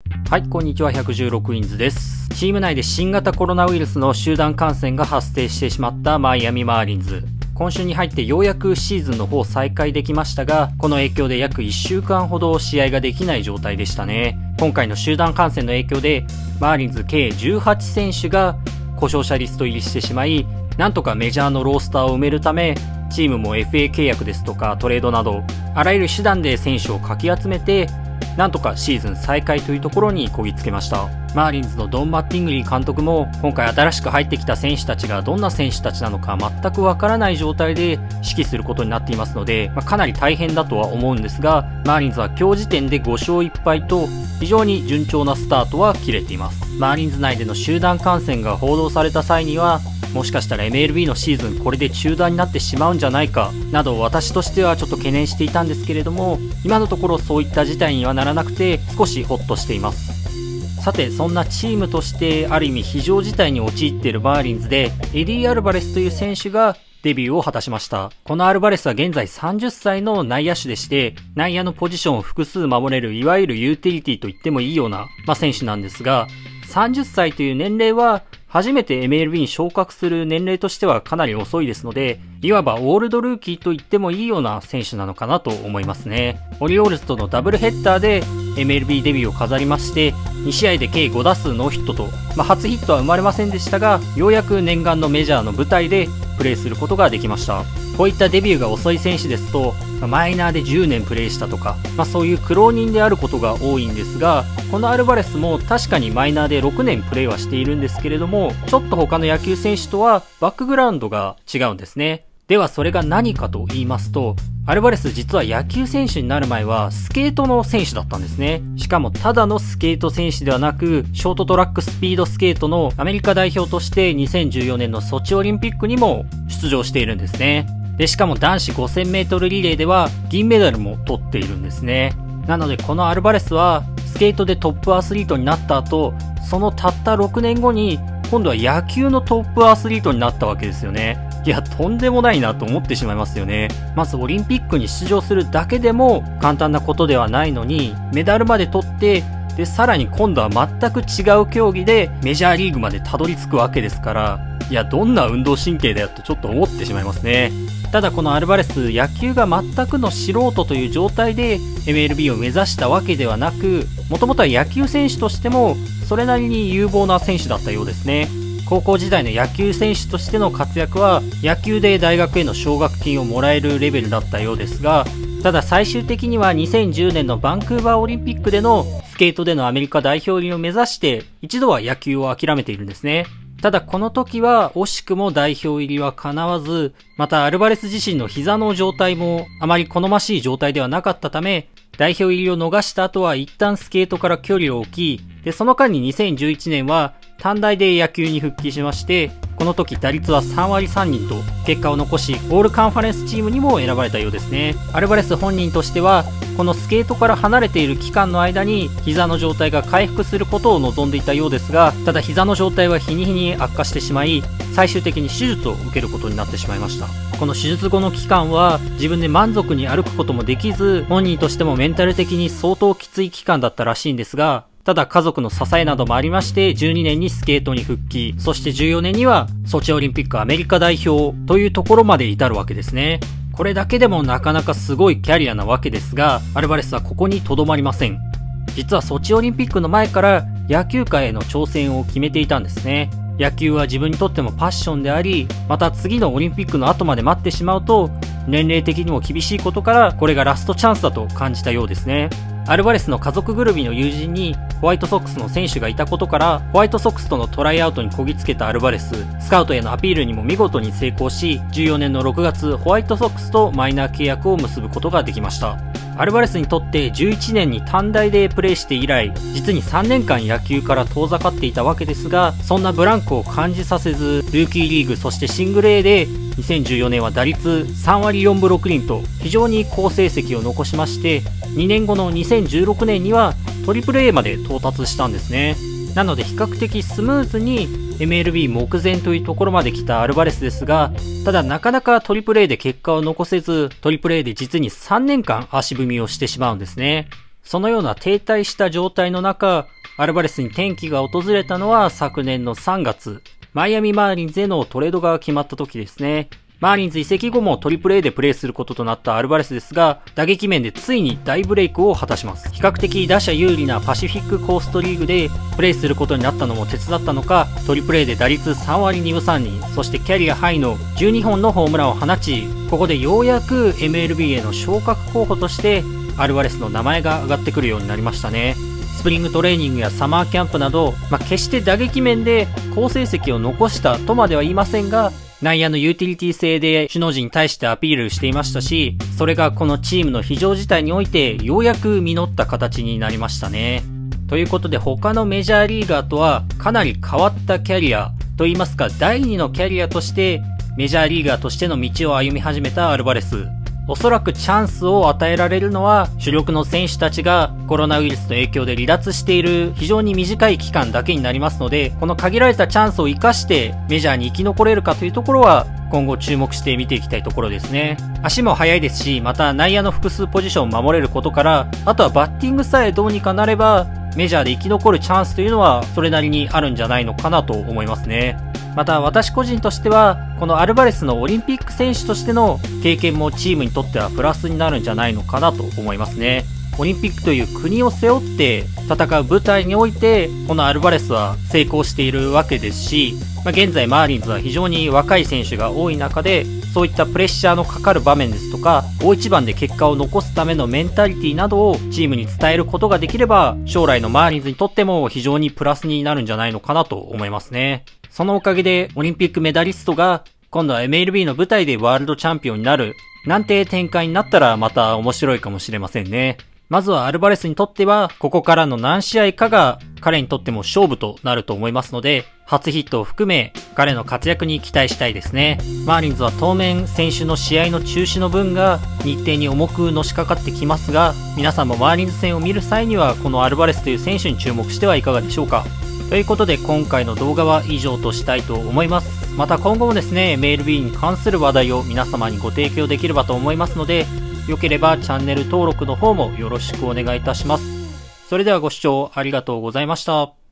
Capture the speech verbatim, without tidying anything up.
はい、こんにちは。ひゃくじゅうろくインズです。チーム内で新型コロナウイルスの集団感染が発生してしまったマイアミマーリンズ。今週に入ってようやくシーズンの方再開できましたが、この影響で約いっしゅうかんほど試合ができない状態でしたね。今回の集団感染の影響で、マーリンズ計じゅうはちせんしが故障者リスト入りしてしまい、なんとかメジャーのロースターを埋めるため、チームも エフエー 契約ですとかトレードなど、あらゆる手段で選手をかき集めて、なんとかシーズン再開というところにこぎつけました。マーリンズのドン・マッティングリー監督も今回新しく入ってきた選手たちがどんな選手たちなのか全くわからない状態で指揮することになっていますので、まあ、かなり大変だとは思うんですが、マーリンズは今日時点でごしょういっぱいと非常に順調なスタートは切れています。マーリンズ内での集団感染が報道された際には、もしかしたら エムエルビー のシーズンこれで中断になってしまうんじゃないかなど私としてはちょっと懸念していたんですけれども、今のところそういった事態にはならなくて少しホッとしています。さて、そんなチームとしてある意味非常事態に陥っているマーリンズで、エディ・アルバレスという選手がデビューを果たしました。このアルバレスは現在さんじゅっさいの内野手でして、内野のポジションを複数守れるいわゆるユーティリティと言ってもいいような、まあ、選手なんですが、さんじゅっさいという年齢は初めて エムエルビー に昇格する年齢としてはかなり遅いですので、いわばオールドルーキーと言ってもいいような選手なのかなと思いますね。オリオールズとのダブルヘッダーで エムエルビー デビューを飾りまして、にしあいで計ごだすうノーヒットと、まあ、初ヒットは生まれませんでしたが、ようやく念願のメジャーの舞台でプレーすることができました。こういったデビューが遅い選手ですと、マイナーでじゅうねんプレーしたとか、まあ、そういう苦労人であることが多いんですが、このアルバレスも確かにマイナーでろくねんプレーはしているんですけれども、ちょっと他の野球選手とはバックグラウンドが違うんですね。ではそれが何かと言いますと、アルバレス実は野球選手になる前はスケートの選手だったんですね。しかもただのスケート選手ではなく、ショートトラックスピードスケートのアメリカ代表としてにせんじゅうよねんのソチオリンピックにも出場しているんですね。で、しかも男子ごせんメートルリレーでは銀メダルも取っているんですね。なのでこのアルバレスはスケートでトップアスリートになった後、そのたったろくねんごに今度は野球のトップアスリートになったわけですよね。いや、とんでもないなと思ってしまいますよね。まずオリンピックに出場するだけでも簡単なことではないのに、メダルまで取って、で、さらに今度は全く違う競技でメジャーリーグまでたどり着くわけですから、いや、どんな運動神経だよとちょっと思ってしまいますね。ただこのアルバレス、野球が全くの素人という状態で エムエルビー を目指したわけではなく、もともとは野球選手としてもそれなりに有望な選手だったようですね。高校時代の野球選手としての活躍は野球で大学への奨学金をもらえるレベルだったようですが、ただ最終的にはにせんじゅうねんのバンクーバーオリンピックでのスケートでのアメリカ代表入りを目指して一度は野球を諦めているんですね。ただこの時は惜しくも代表入りは叶わず、またアルバレス自身の膝の状態もあまり好ましい状態ではなかったため、代表入りを逃した後は一旦スケートから距離を置き、で、その間ににせんじゅういちねんは短大で野球に復帰しまして、この時打率はさんわりさんりんと結果を残し、オールカンファレンスチームにも選ばれたようですね。アルバレス本人としては、このスケートから離れている期間の間に膝の状態が回復することを望んでいたようですが、ただ膝の状態は日に日に悪化してしまい、最終的に手術を受けることになってしまいました。この手術後の期間は自分で満足に歩くこともできず、本人としてもメンタル的に相当きつい期間だったらしいんですが、ただ家族の支えなどもありましてじゅうにねんにスケートに復帰、そしてじゅうよねんにはソチオリンピックアメリカ代表というところまで至るわけですね。これだけでもなかなかすごいキャリアなわけですが、アルバレスはここにとどまりません。実はソチオリンピックの前から野球界への挑戦を決めていたんですね。野球は自分にとってもパッションであり、また次のオリンピックの後まで待ってしまうと年齢的にも厳しいことからこれがラストチャンスだと感じたようですね。アルバレスの家族ぐるみの友人にホワイトソックスの選手がいたことから、ホワイトソックスとのトライアウトにこぎつけたアルバレス、スカウトへのアピールにも見事に成功し、じゅうよねんのろくがつホワイトソックスとマイナー契約を結ぶことができました。アルバレスにとってじゅういちねんに短大でプレーして以来、実にさんねんかん野球から遠ざかっていたわけですが、そんなブランクを感じさせず、ルーキーリーグそしてシングル A でにせんじゅうよねんは打率さんわりよんぶろくりんと非常に好成績を残しまして、にねんごのにせんじゅうろくねんにはトリプル A まで到達したんですね。なので比較的スムーズに エムエルビー 目前というところまで来たアルバレスですが、ただなかなかトリプル A で結果を残せず、トリプル A で実にさんねんかん足踏みをしてしまうんですね。そのような停滞した状態の中、 アルバレスに転機が訪れたのは昨年のさんがつ、マイアミマーリンズへのトレードが決まった時ですね。マーリンズ移籍後もトリプル A でプレーすることとなったアルバレスですが、打撃面でついに大ブレイクを果たします。比較的打者有利なパシフィックコーストリーグでプレーすることになったのも手伝ったのか、トリプル A で打率さんわりにぶさんりん、そしてキャリアハイのじゅうにほんのホームランを放ち、ここでようやく エムエルビー への昇格候補としてアルバレスの名前が上がってくるようになりましたね。スプリングトレーニングやサマーキャンプなど、まあ、決して打撃面で好成績を残したとまでは言いませんが、内野のユーティリティ性で首脳陣に対してアピールしていましたし、それがこのチームの非常事態においてようやく実った形になりましたね。ということで他のメジャーリーガーとはかなり変わったキャリアといいますか、だいにのキャリアとしてメジャーリーガーとしての道を歩み始めたアルバレス。おそらくチャンスを与えられるのは主力の選手たちがコロナウイルスの影響で離脱している非常に短い期間だけになりますので、この限られたチャンスを生かしてメジャーに生き残れるかというところは今後注目して見ていきたいところですね。足も速いですし、また内野の複数ポジションを守れることから、あとはバッティングさえどうにかなればメジャーで生き残るチャンスというのはそれなりにあるんじゃないのかなと思いますね。また私個人としてはこのアルバレスのオリンピック選手としての経験もチームにとってはプラスになるんじゃないのかなと思いますね。オリンピックという国を背負って戦う舞台においてこのアルバレスは成功しているわけですし、まあ、現在マーリンズは非常に若い選手が多い中でそういったプレッシャーのかかる場面ですとか大一番で結果を残すためのメンタリティなどをチームに伝えることができれば将来のマーリンズにとっても非常にプラスになるんじゃないのかなと思いますね。そのおかげでオリンピックメダリストが今度は エムエルビー の舞台でワールドチャンピオンになるなんて展開になったらまた面白いかもしれませんね。まずはアルバレスにとってはここからの何試合かが彼にとっても勝負となると思いますので、初ヒットを含め彼の活躍に期待したいですね。マーリンズは当面先週の試合の中止の分が日程に重くのしかかってきますが、皆さんもマーリンズ戦を見る際にはこのアルバレスという選手に注目してはいかがでしょうか。ということで今回の動画は以上としたいと思います。また今後もですね エムエルビー に関する話題を皆様にご提供できればと思いますので、よければチャンネル登録の方もよろしくお願いいたします。それではご視聴ありがとうございました。